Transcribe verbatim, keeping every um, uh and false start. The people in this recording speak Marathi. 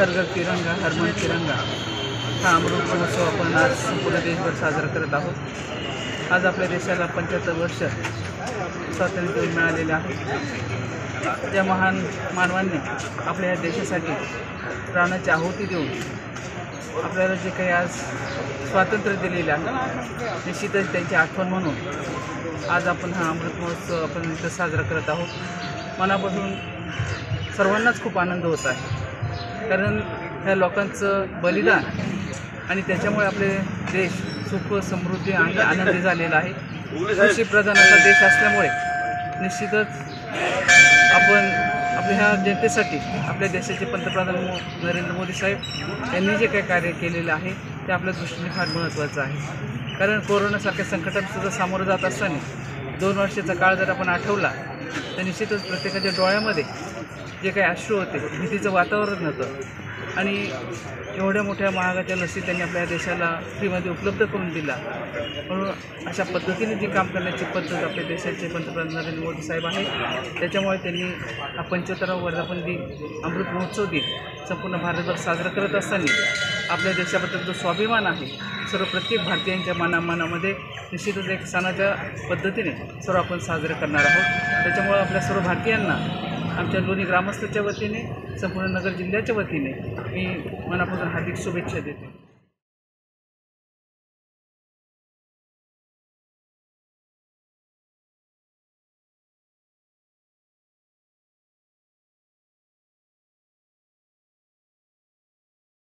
घर घर तिरंगा हर मन तिरंगा हा अमृत महोत्सव आपण आज संपूर्ण देशभर साजरा करत आहोत। आज आपल्या देशाला पंच्याहत्तर वर्ष स्वातंत्र्य मिळालेले आहे। त्या महान मानवांनी आपल्या या देशासाठी प्राणाची आहुती देऊन आपल्याला जे काही आज स्वातंत्र्य दिलेले आहे निश्चितच त्यांची आठवण म्हणून आज आपण हा अमृत महोत्सव आपण इथं साजरा करत आहोत। मनापासून सर्वांनाच खूप आनंद होत आहे, कारण ह्या लोकांचं बलिदान आणि त्याच्यामुळे आपले देश सुख समृद्धी आणि आनंदी झालेला आहे। कृषीप्रधान असा देश असल्यामुळे निश्चितच आपण आपल्या ह्या जनतेसाठी आपल्या देशाचे पंतप्रधान नरेंद्र मोदी साहेब यांनी जे काही कार्य केलेलं आहे ते आपल्या दृष्टीने फार महत्त्वाचं आहे। कारण कोरोनासारख्या संकटांसुद्धा सामोरं जात असताना दोन वर्षाचा काळ जर आपण आठवला तर निश्चितच प्रत्येकाच्या डोळ्यामध्ये जे काही अश्रू होते, भीतीचं वातावरण होतं आणि एवढ्या मोठ्या महागाच्या लसी त्यांनी आपल्या देशाला फ्रीमध्ये उपलब्ध करून दिला। म्हणून अशा पद्धतीने जी काम करण्याची पद्धत आपल्या देशाचे पंतप्रधान नरेंद्र मोदी साहेब आहेत, त्याच्यामुळे त्यांनी हा पंचोत्तरावा वर्धापन दिन अमृत महोत्सव दिन संपूर्ण भारतभर साजरा करत असताना आपल्या देशाबद्दल जो स्वाभिमान आहे सर्व प्रत्येक भारतीयांच्या मनामनामध्ये निश्चितच एक सणाच्या पद्धतीने सर्व आपण साजरे करणार आहोत। त्याच्यामुळे आपल्या सर्व भारतीयांना आमच्या लोणी ग्रामस्थाच्या वतीने संपूर्ण नगर जिल्ह्याच्या वतीने मी मनापासून हार्दिक शुभेच्छा देते।